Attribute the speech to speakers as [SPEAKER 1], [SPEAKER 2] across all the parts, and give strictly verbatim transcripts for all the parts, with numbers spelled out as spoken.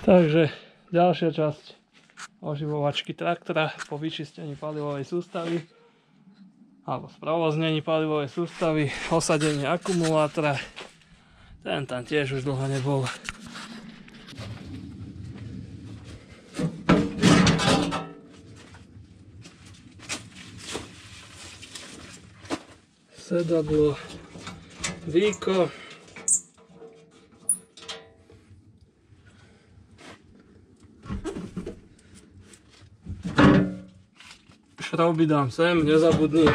[SPEAKER 1] Takže ďalšia časť oživovačky traktora po vyčistení palivovej sústavy alebo sprovoznení palivovej sústavy, osadenie akumulátora. Ten tam tiež už dlho nebol. Sedadlo Víko. Šrouby dám sem, nezabudni.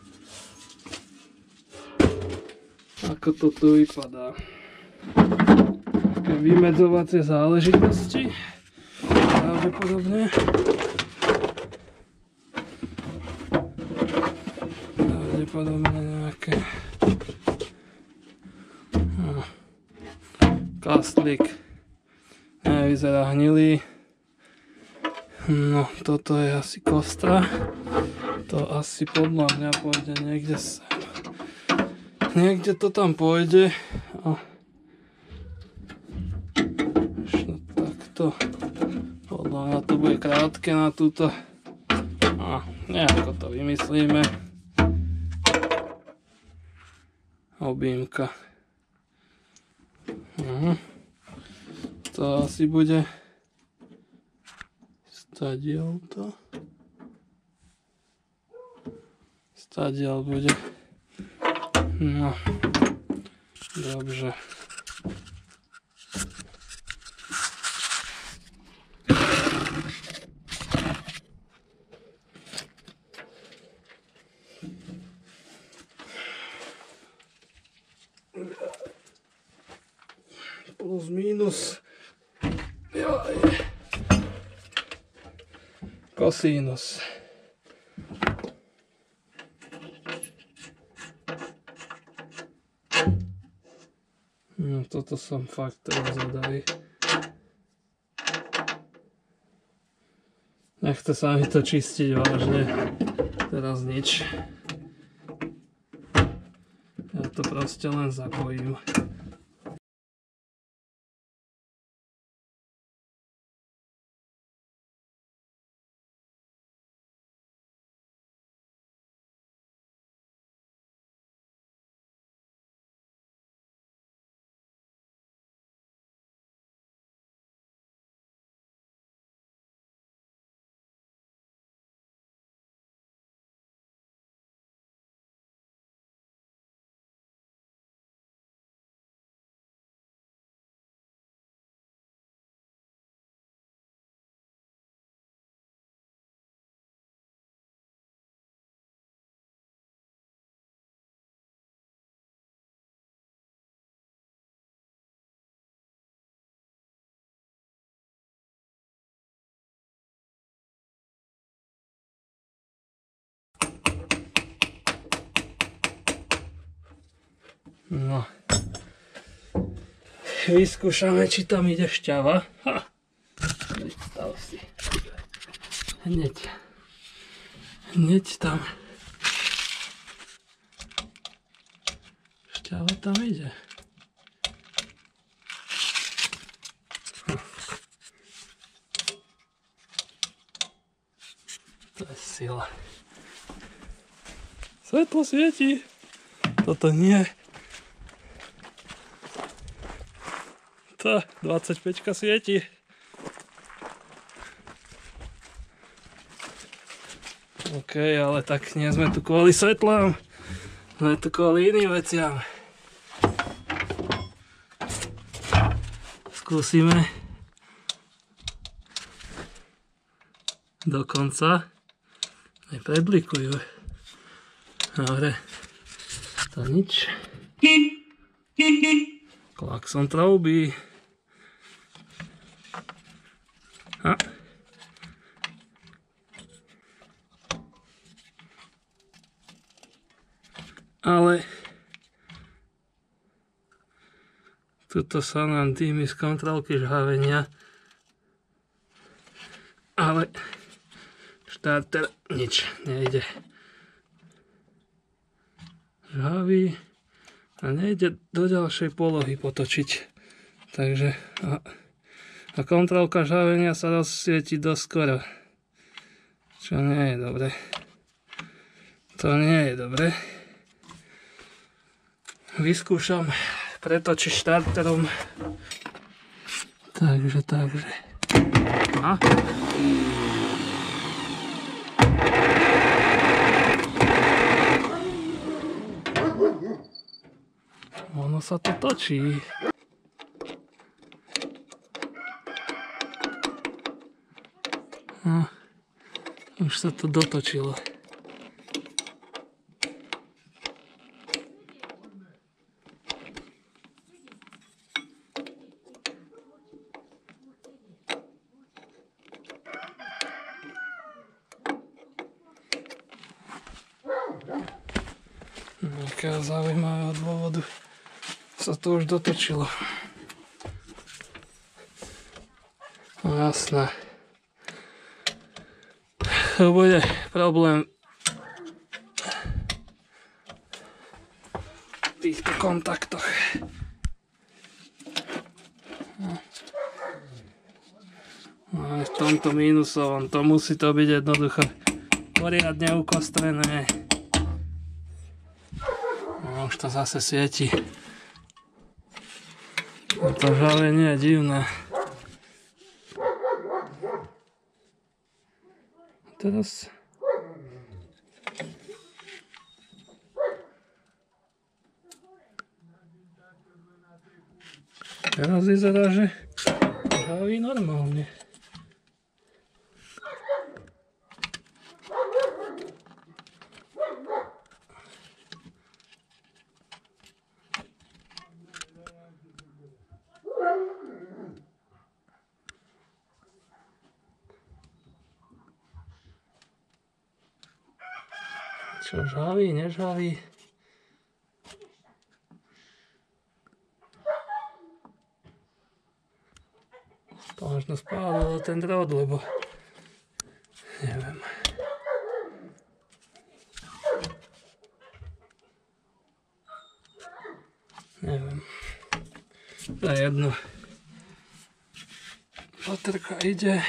[SPEAKER 1] Ako to tu vypadá. Také vymedzovacie záležitosti. Pravdepodobne. Pravdepodobne nejaké no. Kastlík nevyzerá hnilý. No toto je asi kostra. To asi podľa mňa pôjde niekde sem. Niekde to tam pôjde. A ešte takto. Podľa mňa to bude krátke na túto. A nejako to vymyslíme. Objímka. Mhm. To asi bude stadiel to. Stadiel bude. No. Dobře. Plus minus. Jaj. Kosinus. No, toto som fakt teraz zvedavý. Nechce sa mi to čistiť vážne. Teraz nič. Ja to proste len zapojím. No. Vyskúšame, či tam ide šťava. Ha. Predstav si. Hneď. Hneď tam. Šťava tam ide. To je sila. Svetlo svieti. Toto nie. Tá, dvadsaťpäťka svieti. OK, ale tak nie sme tu kvôli svetlám. Sme tu kvôli iným veciam. Skúsime. Dokonca. Nepredlikujú. Dobre. To nič. Klakson troubí. A. Ale tuto sa nám dýmy z kontrolky žhavenia. Ale štarter nič nejde. Žhaví a nejde do ďalšej polohy potočiť. Takže a, A kontrolka žávenia sa rozsvieti doskoro. Čo nie je dobre. To nie je dobre. Vyskúšam pretočiť štarterom. Takže, takže. A? Ono sa to točí. No, už sa to dotočilo. Nejakého zaujímavého dôvodu sa to už dotočilo. No jasné. To bude problém v týchto kontaktoch. No aj v tomto mínusovom, to musí to byť jednoducho poriadne ukostrené. No už to zase svieti. No to žalenie je divné. Teraz teraz vyzerá, že žaví normálne. Čo žaví, nežaví? Možno spálilo ten drôt, lebo neviem. Neviem. To je jedno. Baterka ide.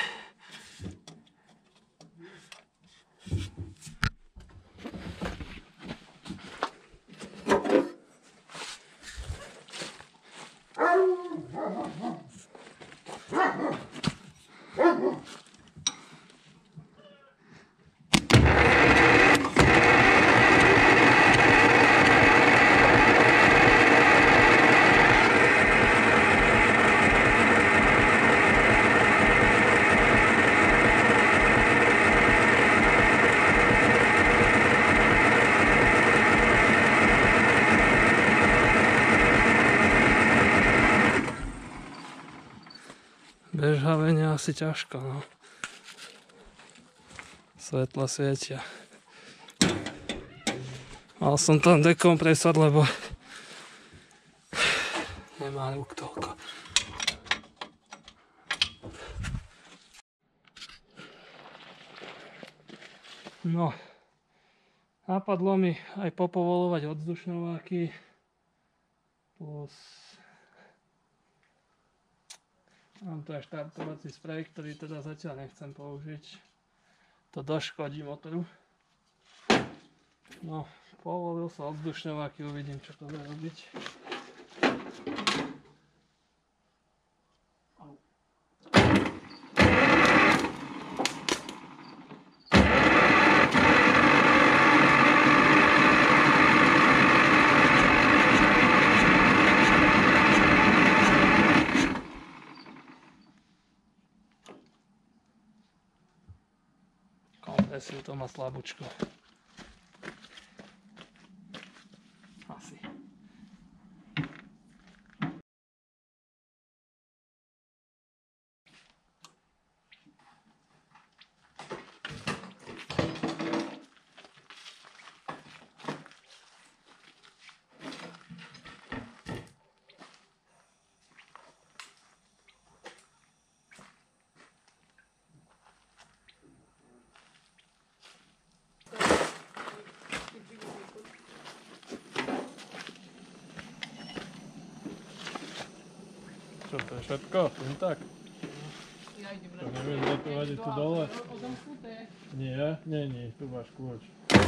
[SPEAKER 1] Bez žavenia asi ťažko, no. Svetla svietia. Mal som tam dekompresor, lebo nemá rúk toľko. No, napadlo mi aj popovolovať oddušňováky plus mám tu aj štartovací sprej, ktorý teda zatiaľ nechcem použiť. To doškodí motoru. No, povolil sa oddušňováky, uvidím, čo to bude robiť. Kompresiu to má slabúčko. Asi. Čo to je všetko? Len tak?
[SPEAKER 2] To neviem, kto to vadí tu dole. Nie, nie, nie, tu máš kľúč.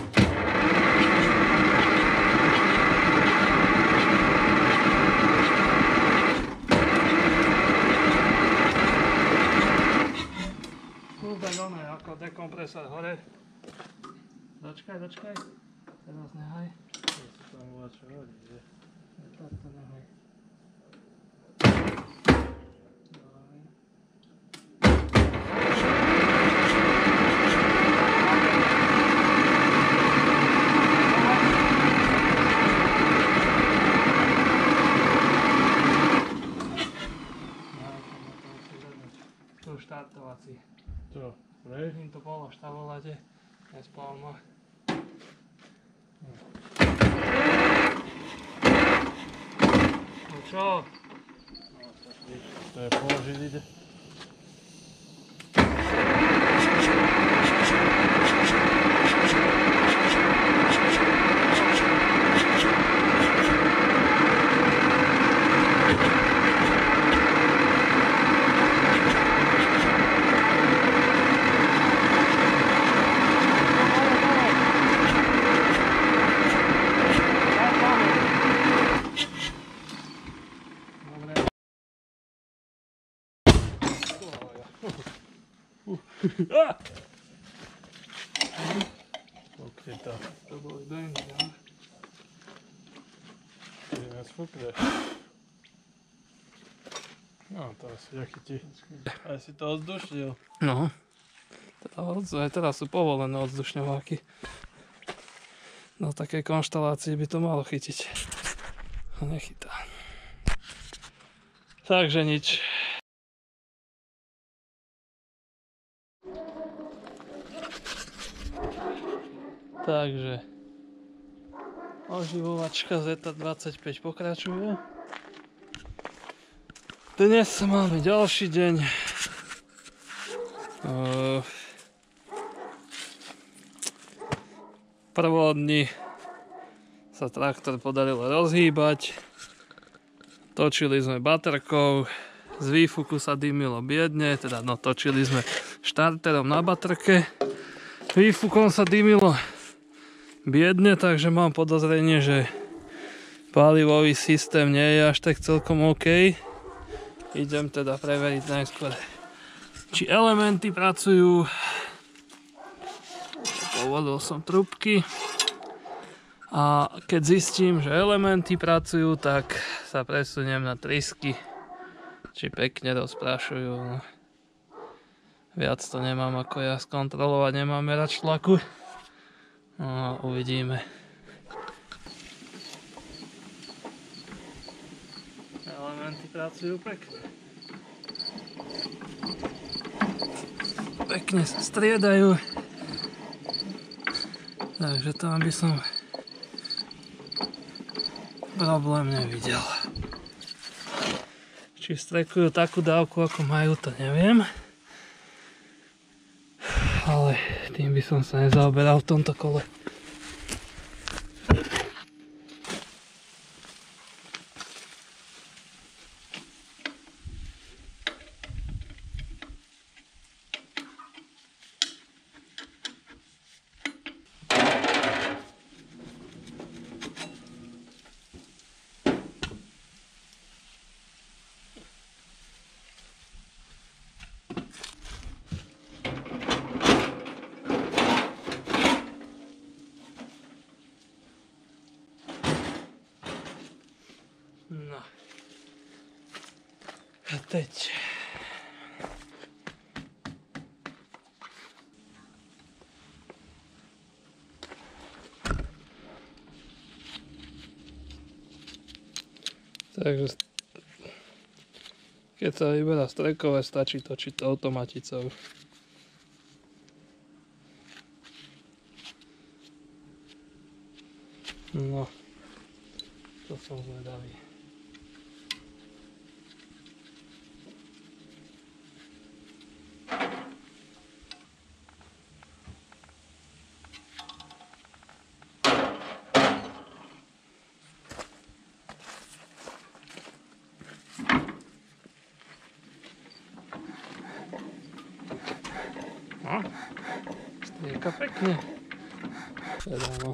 [SPEAKER 1] Kúbeň oné, ako dekompresor hore. Dočkaj, dočkaj. Teraz nehaj.
[SPEAKER 2] To sa tam volá čo hodí, že?
[SPEAKER 1] Takto nehaj. Tu štartovací.
[SPEAKER 2] Čo? Prej?
[SPEAKER 1] Im to bolo v štavolade. Nespálno. No čo?
[SPEAKER 2] To je položiť ide. Ah! Pokryta.
[SPEAKER 1] To boli bengy, no?
[SPEAKER 2] Ty nás fúkneš. No, to asi nechytí. Aj si to odzdušnil.
[SPEAKER 1] No. Teda odzduš, aj teraz sú povolené odzdušňováky. No v takej konštalácii by to malo chytiť. A nechytá. Takže nič. Takže oživovačka zeta dvadsaťpäť pokračuje. Dnes máme ďalší deň. Uh, Prvodni sa traktor podarilo rozhýbať. Točili sme baterkou, z výfuku sa dymilo biedne, teda no točili sme štarterom na baterke. Výfukom sa dymilo biedne, takže mám podozrenie, že palivový systém nie je až tak celkom OK. Idem teda preveriť najskôr, či elementy pracujú. Povolil som trubky a keď zistím, že elementy pracujú, tak sa presuniem na trysky, či pekne rozprašujú. No. Viac to nemám ako ja skontrolovať, nemám merač tlaku. No, uvidíme. Elementy pracujú pekne. Pekne sa striedajú. Takže tam by som problém nevidel. Či strekujú takú dávku, ako majú, to neviem. Ale tým by som sa nezaoberal v tomto kole. No. A teď. Takže keď sa vyberá strekové, stačí točiť to automaticou. No, to som zvedavý. No, strieka pekne. Teda no.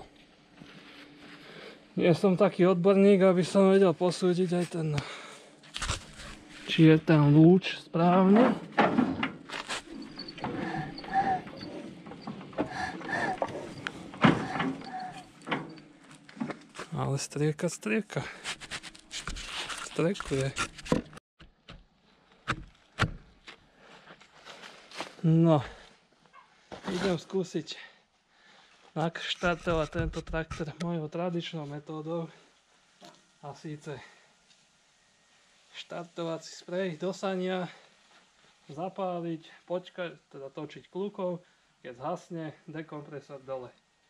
[SPEAKER 1] Nie som taký odborník, aby som vedel posúdiť aj ten, či je ten lúč správne. Ale strieka, strieka. Strekuje. No, idem skúsiť naštartovať tento traktor mojou tradičnou metódou, a síce štartovací sprej do sania, zapáliť, počkať, teda točiť kľúkou, keď zhasne, dekompresor dole.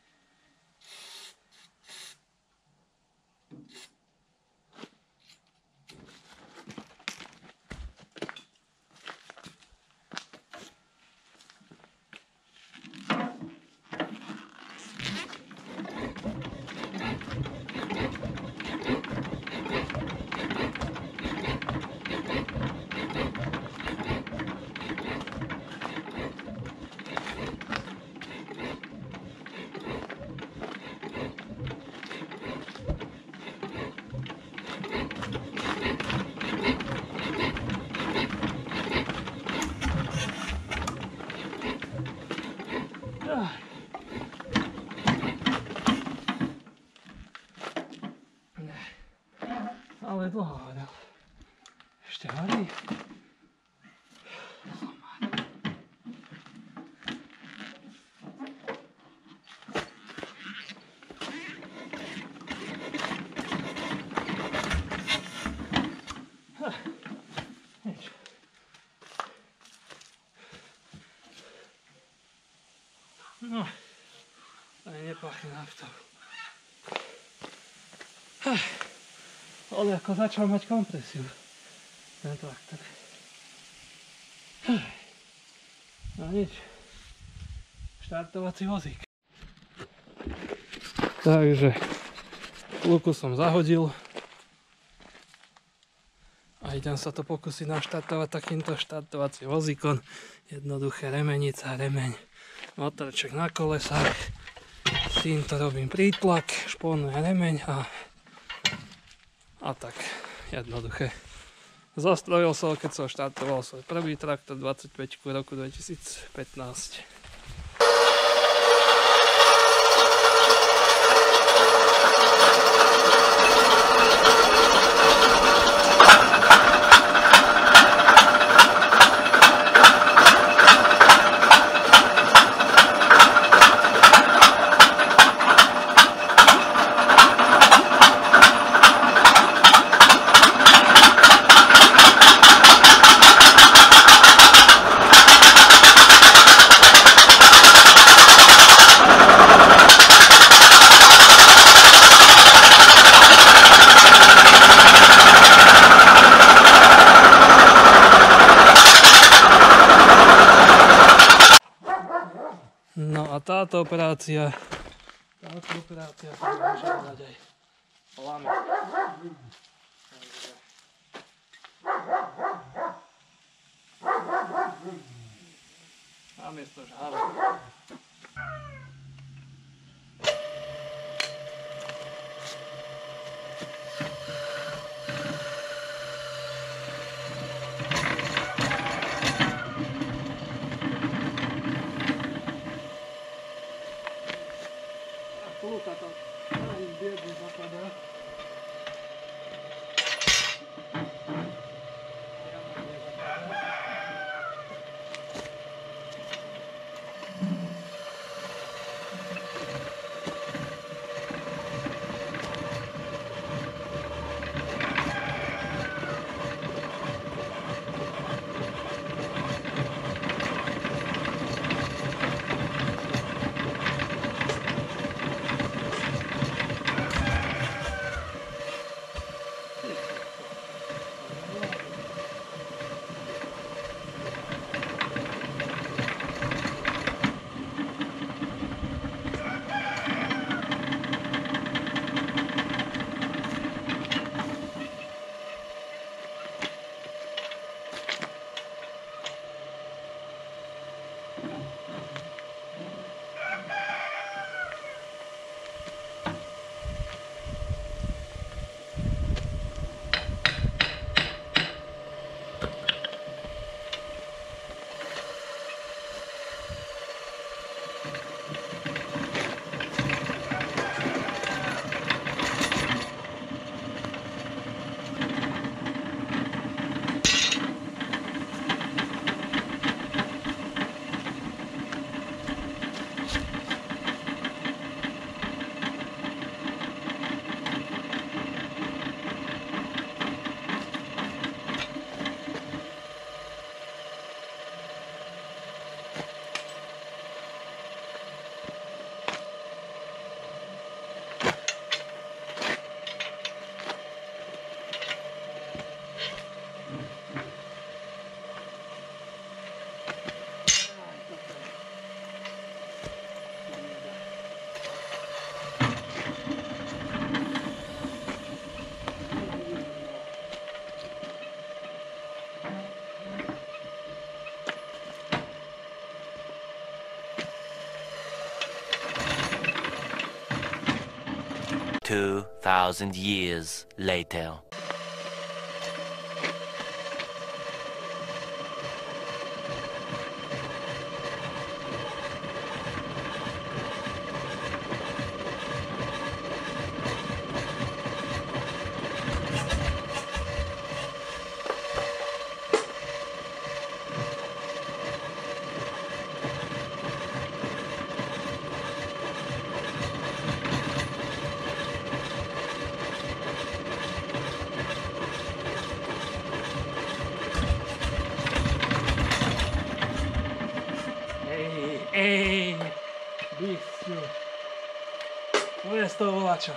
[SPEAKER 1] Ale dlho horel. Ešte horí. No, aj nepachne naftou. Ale ako začal mať kompresiu ten traktor. No nič. Štartovací vozík. Takže lúku som zahodil a idem sa to pokúsiť naštartovať takýmto štartovacím vozíkom. Jednoduché remenica, remeň, motorček na kolesách. S týmto robím prítlak, šponujem remeň a A tak, jednoduché. Zostrojil som, keď som štartoval svoj prvý traktor dvadsaťpäť v roku dvetisícpätnásť. No a táto operácia, táto operácia sa môže dať aj lame. Namiesto žháru. Lúka to veľmi biedne zapadá.
[SPEAKER 3] two thousand years later.
[SPEAKER 1] Ej, bysťu. To je z toho volača.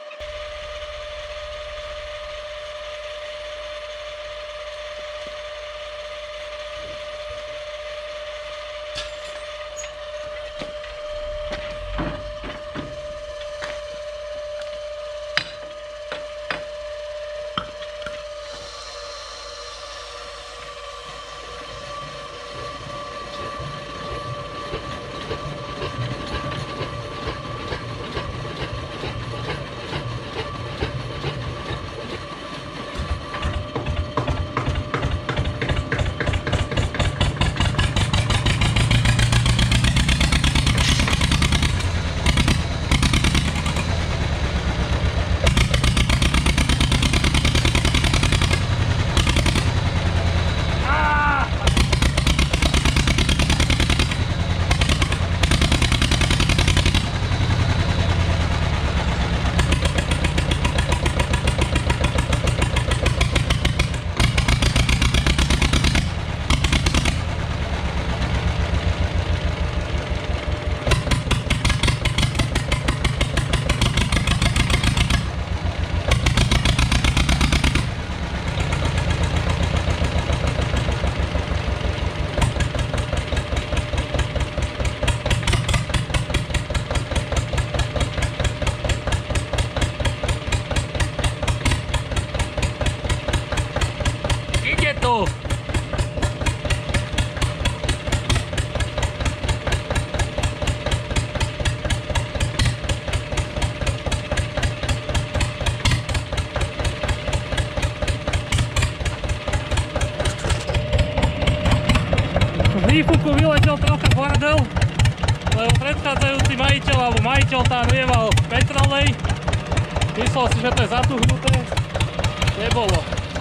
[SPEAKER 1] výfuku vyletel trocha bordel, lebo predchádzajúci majiteľ alebo majiteľ tam lieval petrolej. Myslel si, že to je zatuhnuté. Nebolo.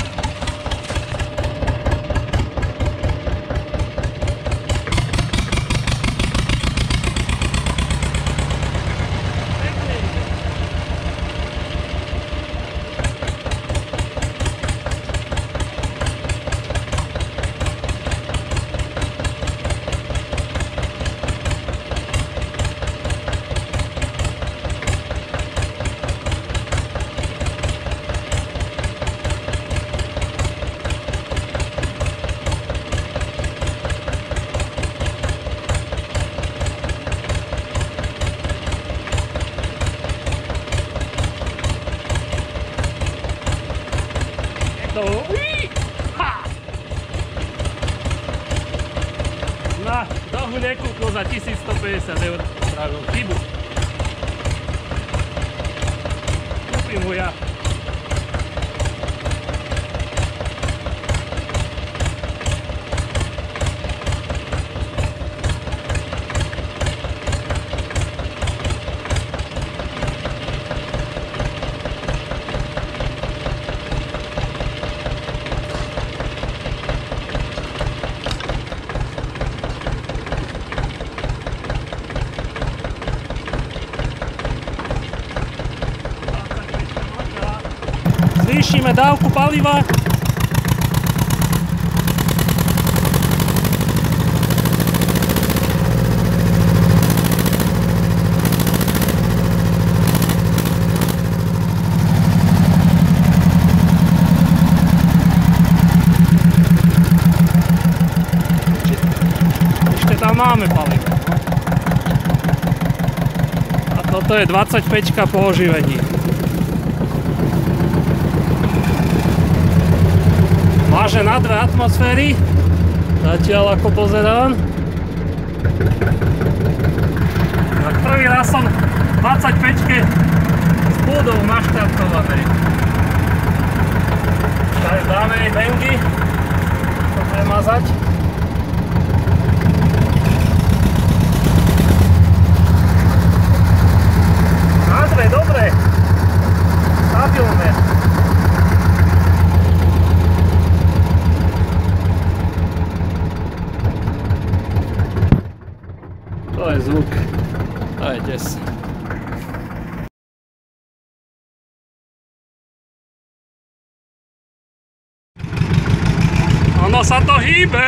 [SPEAKER 1] Na dohu nekúkol za tisícstopäťdesiat eur, spravil chybu. Kúpim ho ja. Zvýšime dávku paliva. Ešte tam máme palivo. A toto je dvadsaťpäťka po oživení. Váže na dve atmosféry, zatiaľ ako pozerám. Prvý raz som v dvadsaťpäťke budov naštartované. Tak dáme jej bengy, to premazať. Dobre, dobre, stabilné. To je zvuk, to je des. Ono sa to hýbe!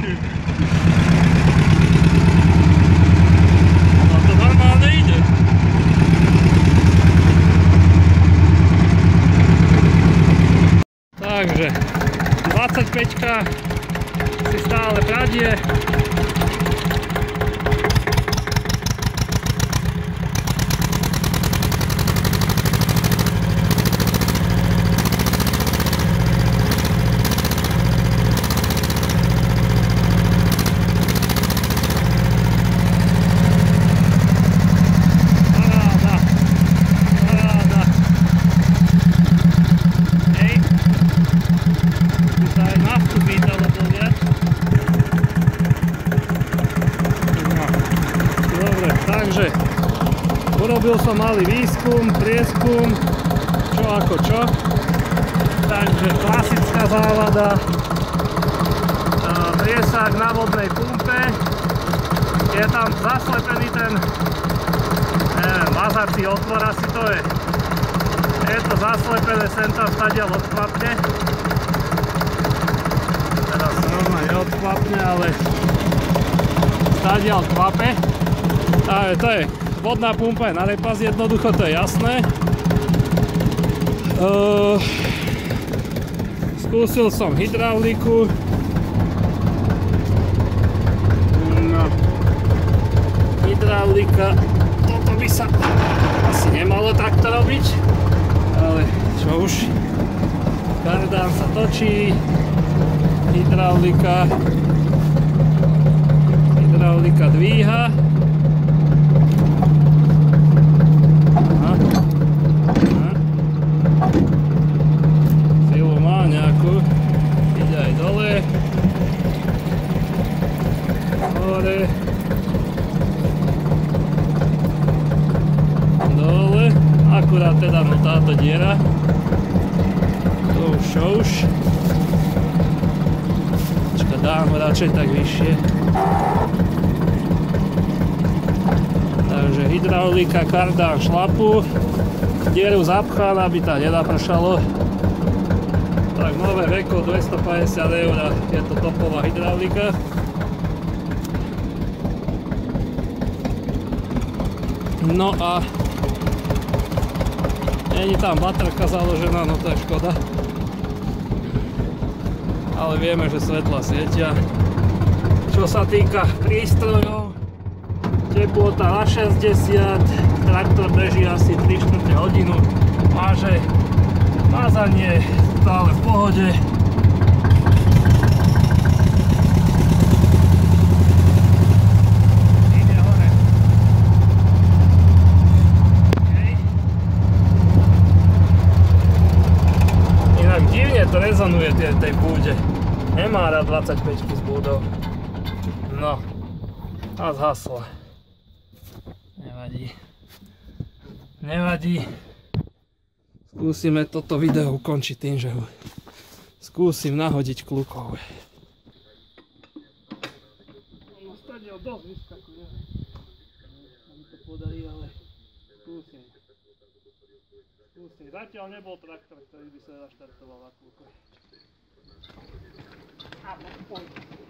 [SPEAKER 1] Ono to normálne ide. Takže dvadsaťpäťka si stále pradie. Urobil som malý výskum, prieskum, čo ako čo. Takže klasická závada, priesah na vodnej pumpe, je tam zaslepený ten neviem, mazací otvor asi to je. Je to zaslepené, sem tam stadiaľ odklapne. Teraz normálne odklapne, ale stadiaľ klape. A to je vodná pumpa je na repas, jednoducho, to je jasné. Uh, skúsil som hydrauliku. No. Hydraulika, toto by sa asi nemalo takto robiť, ale čo už. Kardán sa točí. Hydraulika. Hydraulika dvíha. Silu má nejakú, ide aj dole, hore, dole, akurát teda no táto diera, to už čo už, počka, dám ho radšej tak vyššie. Takže hydraulika, kardán, šlapu, dieru zapchán, aby tam nenapršalo. Tak nové veko dvestopäťdesiat eur, je to topová hydraulika. No a není tam baterka založená, no to je škoda. Ale vieme, že svetla svietia. Čo sa týka prístrojov, teplota na šesťdesiat, traktor beží asi tri štvrte hodinu, máže, mázanie stále v pohode. Ide hore. Okay. Inak divne to rezonuje v tej búde. Nemá rád dvadsaťpäťky s búdou. No, a zhasla. Nevadí. Nevadí. Skúsime toto video ukončiť tým, že ho skúsim nahodiť klukov. Ono stadiaľ dosť vyskakuje. Aby to podarí, ale skúsim. Skúsim. Zatiaľ nebol traktor, ktorý by sa naštartoval na klukov. A poď.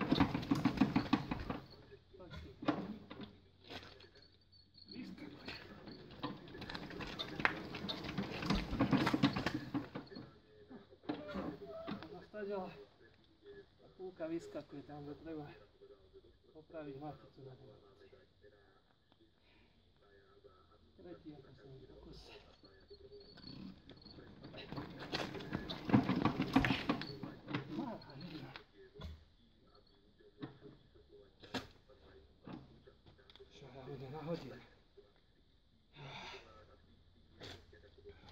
[SPEAKER 1] Púlka vyskakuje tam, že treba opraviť maticu na pomoci. Tretí ako som pokus. Čo ja budem nahodiť?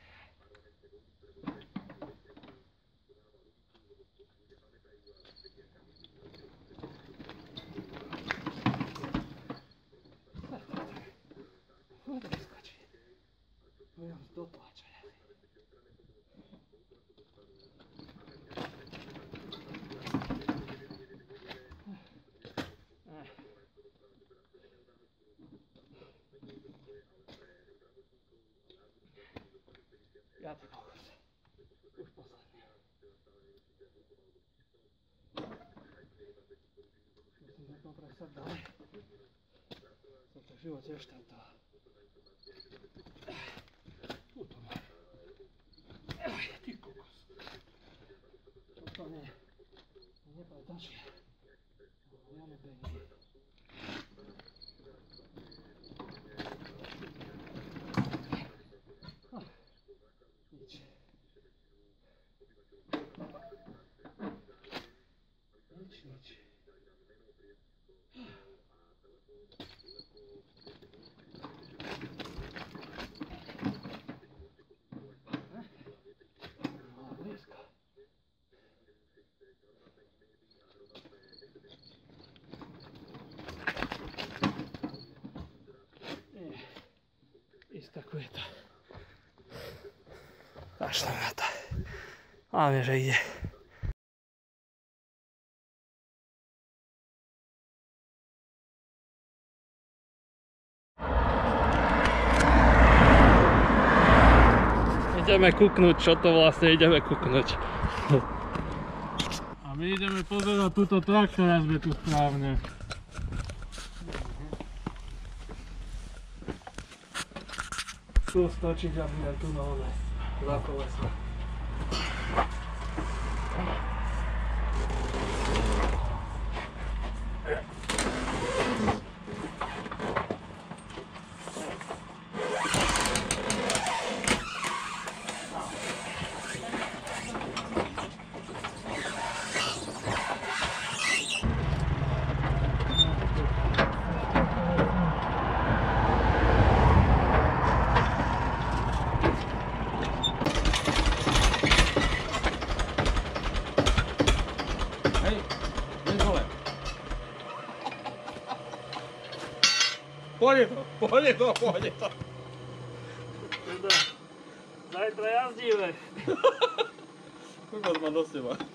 [SPEAKER 1] tak ďalej. Som to v živote štartoval. Tuto má. Aj, ty kokos. Toto nie. Nepátačie. Ja nebehnem. Nič. Nič, nič. No, blízko. Nie. Vyskakuje to. Kašlem na to. Hlavne, že ide. Ideme kúknúť, čo to vlastne ideme kúknúť.
[SPEAKER 2] A my ideme pozerať túto traktor, až sme tu správne.
[SPEAKER 1] Tu stočiť a bude tu na one. Za koleso.
[SPEAKER 2] Pôjde to, pôjde to, pôjde to.
[SPEAKER 1] Zajtra jazdíme.
[SPEAKER 2] Koľko má do seba?